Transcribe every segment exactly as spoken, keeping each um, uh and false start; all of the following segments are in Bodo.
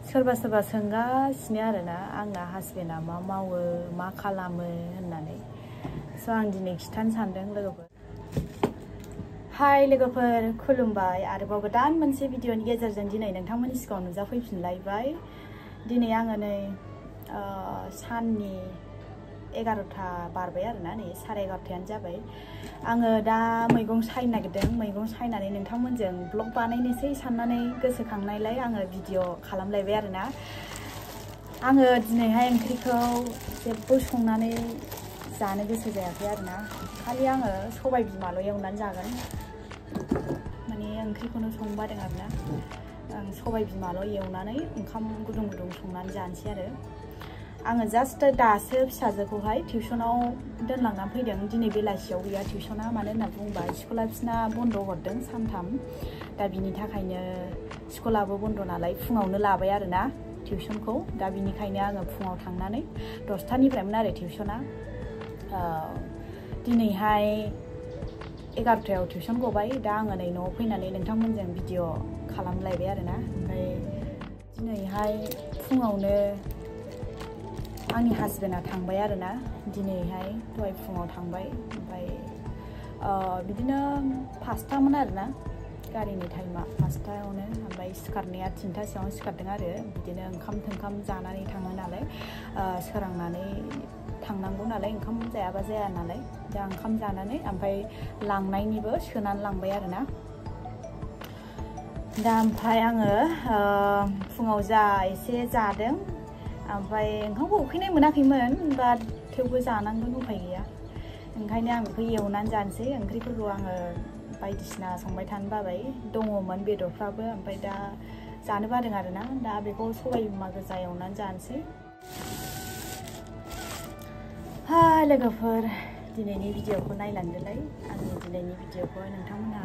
सोरबा सोरबा सोंगासिनो आरोना आंना हासबेन्डआ मा मावो मा खालामो होननानै स' आं दिनै खिथानो सानदों लोगोफोर। हाय लोगोफोर, खुलुमबाय। आरोबाव गोदान मोनसे भिडिअनि गेजेरजों दिनै नोंथांमोननि सिगाङाव नुजाफैफिनलायबाय। दिनै आङो नै साननि एगार'था बारबाय आरोना, नै साराय एगार'थायानो जाबाय। आङो दा मैगं सायनो नागिरदों। मैगं सायनानै नोंथांमोनजों ब्लग बानायनोसै साननानै गोसोखांनायलाय आङो भिडिअ खालामलायबाय आरोना। आङो दिनैहाय ओंख्रिखौ जेबो संनानै जानो गोसो जायाखै आरोना, खालि आङो सबाय बिमाल' एवनानै जागोन। माने ओंख्रिखौनो संनो बादों आरोना, आं सबाय बिमाल' एवनानै ओंखाम गुदुं गुदुं संनानै जानोसै आरो। आङो जास्ट दासो फिसाजोखौहाय टिउसनाव दोनलांनानै फैदों। दिनै बेलासियाव गैया टिउसना, मानो होनना बुङोबा स्कुला बिसिना बन्द' हरदों सानथाम। दा बिनि थाखायनो स्कुलाबो बन्द' नालाय फुङावनो लाबाय आरोना टिउसनखौ। दा बिनिखायनो आङो फुङाव थांनानै दसथानिफ्रायमोन आरो टिउसना। दिनैहाय एगार'थायाव टिउसन गबाय। दा आङो नै न'आव फैनानै नोंथांमोनजों भिडिअ खालामलायबाय आरोना। ओमफ्राय दिनैहाय फुङावनो आंनि हासबेन्डआ थांबाय आरोना, दिनैहाय दहाय फुङाव थांबाय। ओमफ्राय बिदिनो पासतामोन आरोना गारिनि टाइमा, पासतायावनो। ओमफ्राय सिखारनाया थिनथासोआवनो सिखारदों आरो। बिदिनो ओंखाम थोंखाम जानानै थाङो नालाय, सोरांनानै थांनांगौ नालाय, ओंखाम जायाबा जाया नालाय। दा ओंखाम जानानै ओमफ्राय लांनायनिबो सोनानै लांबाय आरोना। दा ओमफ्राय आङो फुङाव जा एसे जादों, ओमफ्राय ओंखामखौ उखैनाय मोनाखैमोन, बाट थेवबो जानांगोन, उफाय गैया। ओंखायनो आं बेखौ एवनानै जानोसै। ओंख्रिफोरखौ आङो बायदिसिना संबाय थानो बाबाय, दङमोन बेदरफ्राबो, ओमफ्राय दा जानो बादों आरोना। दा बेखौ सबाय बिमा गोजा एवनानै जानोसै। हा लोगोफोर, दिनैनि भिडिअखौ नायलांदोलाय। आंनि दिनैनि भिडिअखौहाय नोंथांमोनहा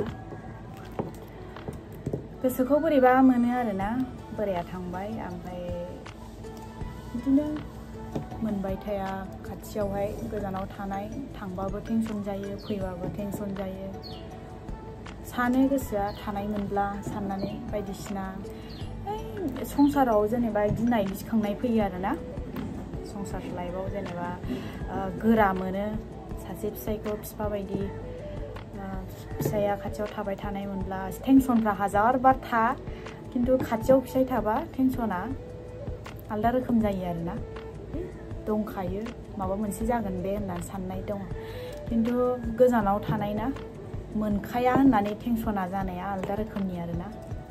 गोसोखौ बोरैबा मोनो आरोना। बोराया थांबाय, ओमफ्राय बिदिनो मोनबाय थाया खाथियावहाय, गोजानाव थानाय, थांबाबो टेनसन जायो, फैबाबो टेनसन जायो। सानो गोसोआ थानाय मोनब्ला साननानै बायदिसिना संसाराव जेनेबा गिनाय गिखांनाय फैयो आरोना। संसार लाइफआव जेनेबा गोरा मोनो सासे फिसायखौ बिफा बायदि। फिसाया खाथियाव थाबाय थानाय मोनब्ला टेनसनफ्रा हाजार बार था, खिन्थु खाथियाव फिसाय थाबा टेनसना आलदा रोखोम जायो आरोना। दंखायो, माबा मोनसे जागोन बे होननानै साननाय दङ। खिन्थु गोजानाव थानाय ना, मोनखाया होननानै टेनसना जानाया आलदा रोखोमनि आरोना।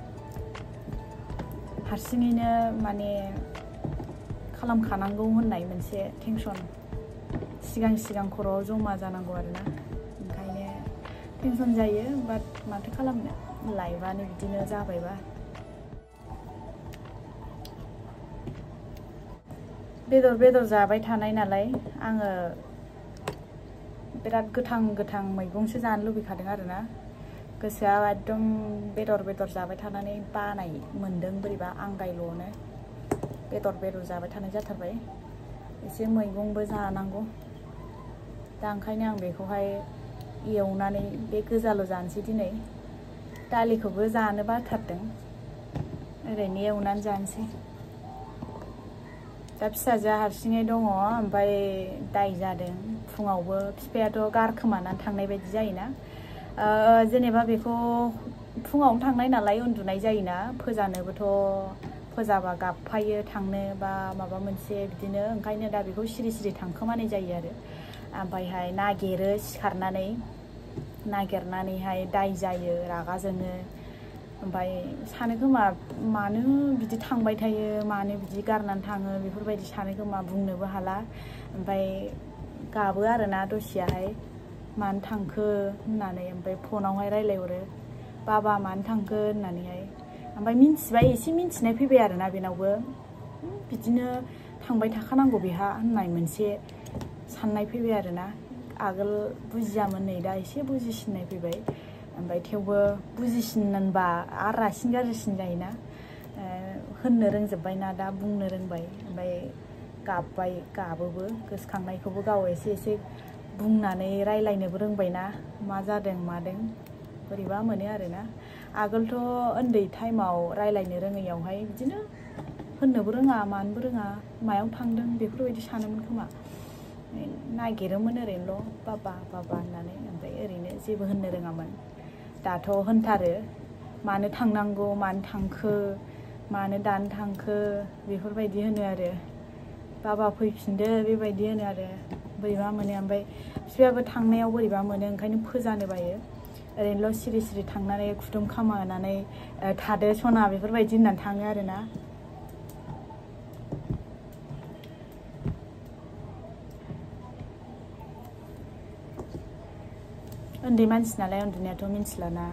हारसिङैनो माने खालामखानांगौ होननाय मोनसे टेनसन सिगां सिगां खर'आव जमा जानांगौ आरोना। ओंखायनो टेनसन जायो, बाट माथो खालामनो, लाइफआनो बिदिनो जाबायबा। बेदर बेदर जाबाय थानाय नालाय, आङो बिराद गोथां गोथां मैगंसो जानो लुबैखादों आरोना। गोसोआ एकदम बेदर बेदर जाबाय थानानै बानाय मोन्दों, बोरैबा आंगायल'नो बेदर बेदर जाबाय थानाय जाथारबाय। एसे मैगंबो जानांगौ। दा ओंखायनो आं बेखौहाय एवनानै बे गोजाल' जानोसै दिनै। दालिखौबो जानो बाथारदों, ओरैनो एवनानै जानोसै। दा फिसाजोआ हारसिङै दङ, ओमफ्राय दाय जादों। फुङावबो बिफायाथ' गारखोमानानै थांनाय बायदि जायोना, जेनेबा बेखौ फुङावनो थांनाय नालाय, उन्दुनाय जायोना, फोजानोबोथ' फोजाबा गाबफायो थांनो बा माबा मोनसे बिदिनो। ओंखायनो दा बेखौ सिरि सिरि थांखोमानाय जायो आरो। ओमफ्रायहाय नागिरो, सिखारनानै नागिरनानैहाय दाय जायो, रागा जोङो। ओमफ्राय सानो खोमा मानो बिदि थांबाय थायो, मानो बिदि गारनानै थाङो, बेफोरबायदि सानो खोमा, बुंनोबो हाला। ओमफ्राय गाबो आरोना दसेयाहाय, मानो थांखो होननानै। ओमफ्राय फनावहाय रायज्लायहरो, बाबा मानो थांखो होननानैहाय। ओमफ्राय मिन्थिबाय, एसे मिन्थिनाय फैबाय आरोना बेनावबो, बिदिनो थांबाय थाखानांगौ बेहा होननाय मोनसे साननाय फैबाय आरोना। आगोल बुजियामोन, नै दा एसे बुजिसिननाय फैबाय। ओमफ्राय थेवबो बुजिसिनबा आरो रासिन गाज्रिसिन जायोना। होननो रोंजोब्बायना दा, बुंनो रोंबाय। ओमफ्राय गाबबाय, गाबोबो, गोसोखांनायखौबो गाव एसे एसे बुंनानै रायज्लायनोबो रोंबायना, मा जादों मादों, बोरैबा मोनो आरोना। आगोलथ' उन्दै टाइमाव रायज्लायनो रोङैयावहाय बिदिनो होननोबो रोङा मानोबो रोङा मायाव थांदों बेफोरबायदि सानोमोन खोमा नागिरोमोन ओरैनोल' बाबा बाबा होननानै ओमफ्राय ओरैनो जेबो होननो रोङामोन दाथ' होनथारो मानो थांनांगौ मानो थांखो मानो दानो थांखो बेफोरबायदि होनो आरो बाबा फैफिनदो बेबायदि होनो आरो बोरैबा मोनो ओमफ्राय बिफायाबो थांनायाव बोरैबा मोनो ओंखायनो फोजानो बायो ओरैनोल' सिरि सिरि थांनानै खुदुम खामानानै थादो सना बेफोरबायदि होननानै थाङो आरोना उन्दै मानसि नालाय उन्दुनायाथ' मिन्थिलाना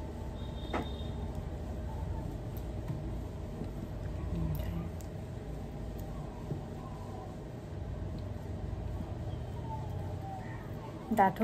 दाथ'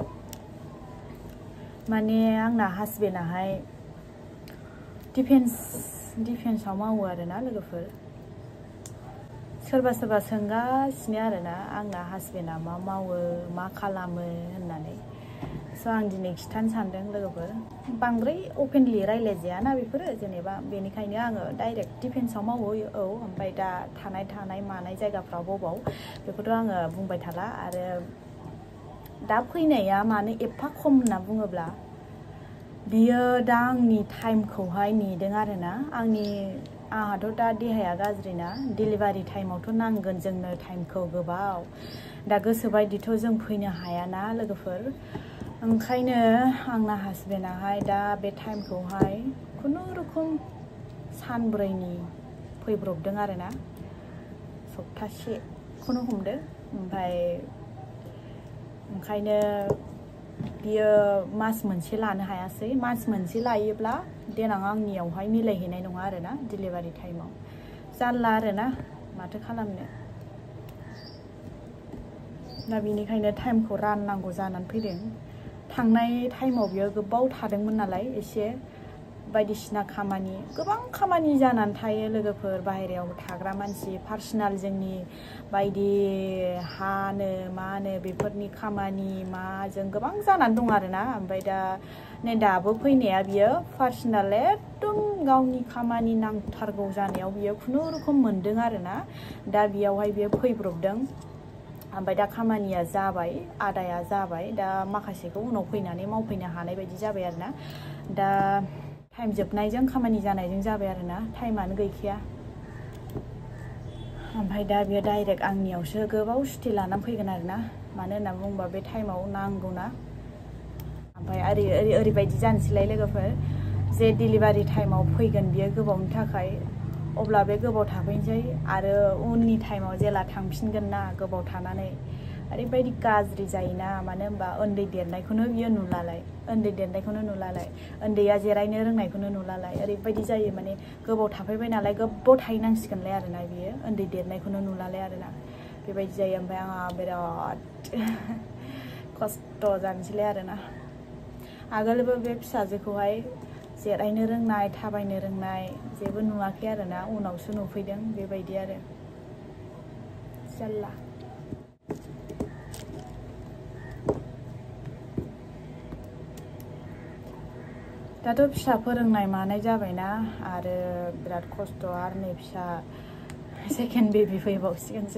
माने आंना हासबेन्डआहाय डिफेन्स डिफेन्सआव मावो आरोना लोगोफोर सोरबा सोरबा सोंगासिनो आरोना आंना हासबेन्डआ मा मावो मा खालामो होननानै स' आं दिनै खिथानो सानदों लोगोफोर बांद्राय अपेनलि रायलायजायाना बेफोरो जेनेबा बेनिखायनो आङो डाइरेक्ट डिफेन्सआव मावो औ ओमफ्राय दा थानाय थानाय मानाय जायगाफ्राव बबाव बेखौथ' आङो बुंबाय थाला आरो दा फैनाया मानो एफा खम होनना बुङोब्ला बियो दा आंनि टाइमखौहाय नेदों आरोना आंनि आंहाथ' दा देहाया गाज्रिना डिलिभारि टाइमावथ' नांगोन जोंनो टाइमखौ गोबाव दा गोसोबायदिथ' जों फैनो हायाना लोगोफोर ओंखायनो आंना हासबेन्डआहाय दा बे टाइमखौहाय खुनुरुखुम सानब्रैनि फैब्रबदों आरोना सप्तासेखौनो हमदो ओमफ्राय ओंखायनो बियो मास मोनसे लानो हायासै मास मोनसे लायोब्ला देनां आंनियावहाय मिलायहैनाय नङा आरोना डिलिभारि टाइमाव जारला आरोना माथो खालामनो दा बेनिखायनो टाइमखौ राननांगौ जानानै फैदों थांनाय टाइमाव बियो गोबाव थादोंमोन नालाय एसे बायदिसिना खामानि गोबां खामानि जानानै थायो लोगोफोर बाहेरायाव थाग्रा मानसि पार्सनेल जोंनि बायदि हानो मानो बेफोरनि खामानि माजों गोबां जानानै दं आरोना ओमफ्राय दा नै दाबो फैनाया बियो पार्सनेल एकदम गावनि खामानि नांथारगौ जानायाव बियो खुनुरुखुम मोनदों आरोना दा बेयावहाय बियो फैब्रबदों ओमफ्राय दा खामानिया जाबाय आदाया जाबाय दा माखासेखौ उनाव फैनानै मावफैनो हानाय बायदि जाबाय आरोना दा टाइम जोबनायजों खामानि जानायजों जाबाय आरोना टाइमानो गैखाया ओमफ्राय दा बियो डाइरेक्ट आंनियावसो गोबाव सुथि लानानै फैगोन आरोना मानो होनना बुङोबा बे टाइमाव नांगौना ओमफ्राय ओरै ओरै ओरैबायदि जानोसैलाय लोगोफोर जे डिलिभारि टाइमाव फैगोन बियो गोबावनि थाखाय अब्ला बे गोबाव थाफैनोसै आरो उननि टाइमाव जेला थांफिनगोन ना गोबाव थानानै ओरैबायदि गाज्रि जायोना मानो होनबा उन्दै देरनायखौनो बियो नुलालाय उन्दै देरनायखौनो नुलालाय उन्दैया जिरायनो रोंनायखौनो नुलालाय ओरैबायदि जायो माने गोबाव थाफैबाय नालाय गोबाव थाहैनांसिगोनलाय आरोना बियो उन्दै देरनायखौनो नुलालाय आरोना बेबायदि जायो ओमफ्राय आंहा बिराद खस्थ' जानोसैलाय आरोना आगोलबो बे फिसाजोखौहाय जिरायनो रोंनाय थाबायनो रोंनाय जेबो नुवाखै आरोना उनावसो नुफैदों बेबायदि आरो जारला दाथ' फिसा फोरोंनाय मानाय जाबायना आरो बिराद खस्थ' आरो नै फिसा सेकेन्ड बेबि फैबावसिगोनसो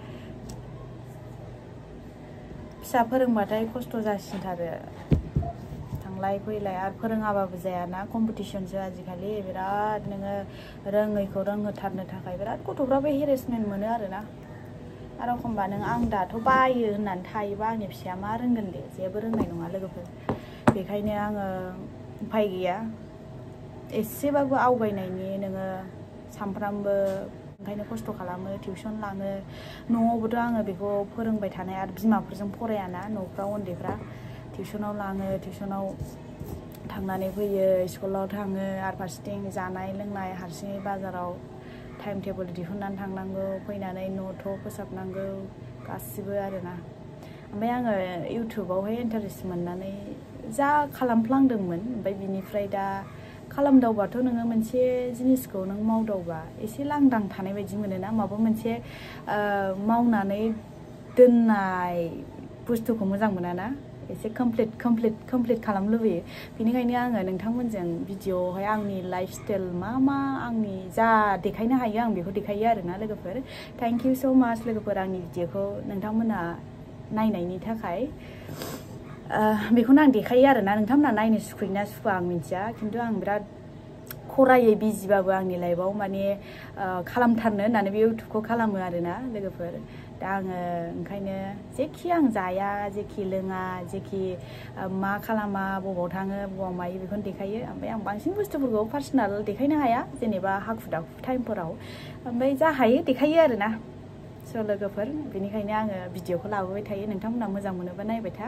फिसा फोरोंबाथाय खस्थ' जासिनथारो थांलाय फैलाय आरो फोरोङाबाबो जायाना कम्पिटिसनसो आजिखालि बिराद नोङो रोङैखौ रोंहोथारनो थाखाय बिराद गथ'फ्राबो हेरेसमेन्ट मोनो आरोना आरो एखमबा नों आं दाथ' बायो होननानै थायोबा आंनि फिसाया मा रोंगोन दे जेबो रोंनाय नङा लोगोफोर बेखायनो आङो उफाय गैया एसेबाबो आवगायनायनि नोङो सानफ्रामबो ओंखायनो खस्थ' खालामो टिउसन लाङो न'आवबोथ' आङो बेखौ फोरोंबाय थानाय आरो बिमाफोरजों फरायाना न'फ्राव उन्दैफ्रा टिउसनाव लाङो टिउसनाव थांनानै फैयो स्कुलाव थाङो आरो फारसेथिं जानाय लोंनाय हारसिङै बाजाराव टाइम टेबोल दिहुननानै थांनांगौ फैनानै न' थ' फोसाबनांगौ गासिबो आरोना ओमफ्राय आङो इउटुबावहाय इन्टारेस्ट मोननानै जा खालामफ्लांदोंमोन ओमफ्राय बिनिफ्राय दा खालामदावबाथ' नोङो मोनसे जिनिसखौ नों मावदावबा एसे लांदां थानाय बायदि मोनोना माबा मोनसे मावनानै दोननाय बुस्थुखौ मोजां मोना ना एसे कमप्लिट कमप्लिट कमप्लिट खालामनो लुबैयो बेनिखायनो आङो नोंथांमोनजों भिडिअआवहाय आंनि लाइफ स्टाइल मा मा आंनि जा देखायनो हायो आं बेखौ देखायो आरोना लोगोफोर थैंक यू सो माच लोगोफोर आंनि भिडिअखौ नोंथांमोना नायनायनि थाखाय बेखौनो आं देखायो आरोना नोंथांमोना नायनो सुखुयोना सुखुआ आं मिथिया खिन्थु आं बिराद खरायै बिजिबाबो आंनि लाइफआव माने खालामथारनो होननानै बे इउटुबखौ खालामो आरोना लोगोफोर दा आङो ओंखायनो जेखि आं जाया जेखि लोङा जेखि मा खालामा बबाव थाङो बबाव मायो बेखौनो देखायो ओमफ्राय आं बांसिन बुस्थुफोरखौ पार्सनेल देखायनो हाया जेनेबा हाखु दाखु टाइमफोराव ओमफ्राय जा हायो देखायो आरोना स' लोगोफोर बेनिखायनो आङो भिडिअखौ लाबोबाय थायो नोंथांमोना मोजां मोनोबा नायबाय था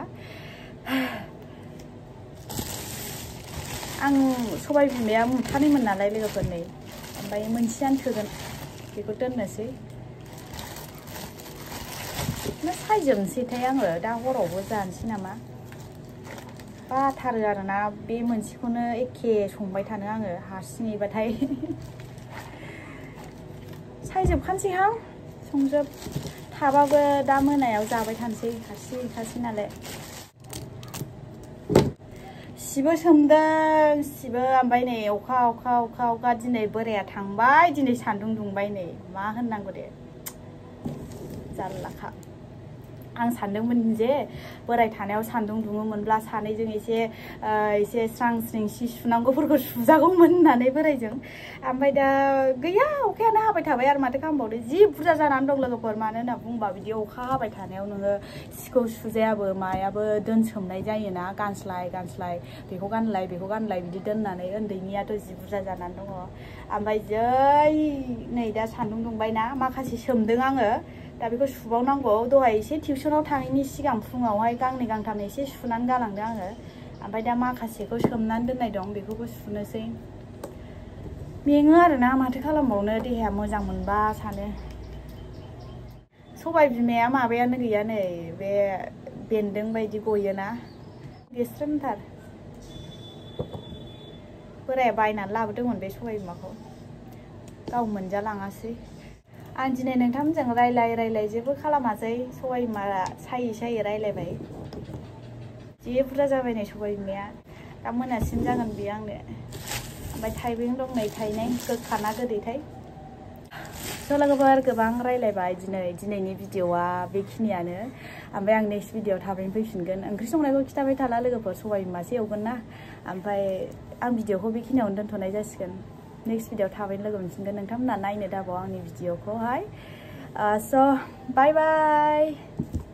आं सबाय बिमाया मुथानैमोन नालाय लोगोफोर नै ओमफ्राय मोनसेयानो थोगोन बेखौ दोननोसै ना सायजोबनोसैथाय आङो दा हरावबो जानोसै नामा बाथारो आरोना बे मोनसेखौनो एखे संबाय थानो आङो हारसिङैबाथाय सायजोबखानोसैहां संजोब थाबाबो दा मोनायाव जाबाय थानोसै हारसिं हारसिं नालाय सिबो सोमदों सिबो ओमफ्राय नै अखा अखा अखा अखा दिनै बोराया थांबाय दिनै सान्दुं दुंबाय नै मा होननांगौ दे जारलाखा आं सानदोंमोन जे बोराय थानायाव सान्दुं दुङोमोनब्ला सानैजों एसे एसे स्रां स्रिं सि सुनांगौफोरखौ सुजागौमोन होननानै बोरायजों ओमफ्राय दा गैया अखायानो हाबाय थाबाय आरो माथो खालामबावदो जि बुरजा जानानै दं लोगोफोर मानो होनना बुंबा बिदि अखा हाबाय थानायाव नोङो सिखौ सुजायाबो मायाबो दोनसोमनाय जायोना गानस्लाय गानस्लाय बेखौ गानलाय बेखौ गानलाय बिदि दोननानै उन्दैनियाथ' जि बुरजा जानानै दङ ओमफ्राय जै नै दा सान्दुं दुंबायना माखासे सोमदों आङो दा बेखौ सुबावनांगौ दहाय एसे टिउसनाव थाङैनि सिगां फुङावहाय गांनै गांथाम एसे सुनानै गालांदों आङो ओमफ्राय दा माखासेखौ सोमनानै दोननाय दं बेखौबो सुनोसै मेङो आरोना माथो खालामबावनो देहाया मोजां मोनबा सानो सबाय बिमाया माबायानो गैया नै बे बेन्दों बायदि गयोना गेस्रेमथार बोराया बायनानै लाबोदोंमोन बे सबाय बिमाखौ गाव मोनजालाङासै आं दिनै नोंथांमोनजों रायलाय रायलाय जेबो खालामासै सबाय बिमा सायै सायै रायलायबाय जि बुरजा जाबाय नै सबाय बिमाया दा मोनासिम जागोन बियो आंनो ओमफ्राय थाइबें दं नै थाइनै गोखाना गोदैथाय स' लोगोफोर गोबां रायलायबाय दिनै दिनैनि भिडिअआ बेखिनियानो ओमफ्राय आं नेक्स्ट भिडिअआव थाबैनो फैफिनगोन ओंख्रि संनायखौ खिथाबाय थाला लोगोफोर सबाय बिमासो एवगोन ना ओमफ्राय आं भिडिअखौ बेखिनियावनो दोनथ'नाय जासिगोन नेक्स्ट भिडिअआव थाबैनो लोगो मोनफिनगोन नोंथांमोना नायनो दाबाव आंनि भिडिअखौहाय स' बाय बाय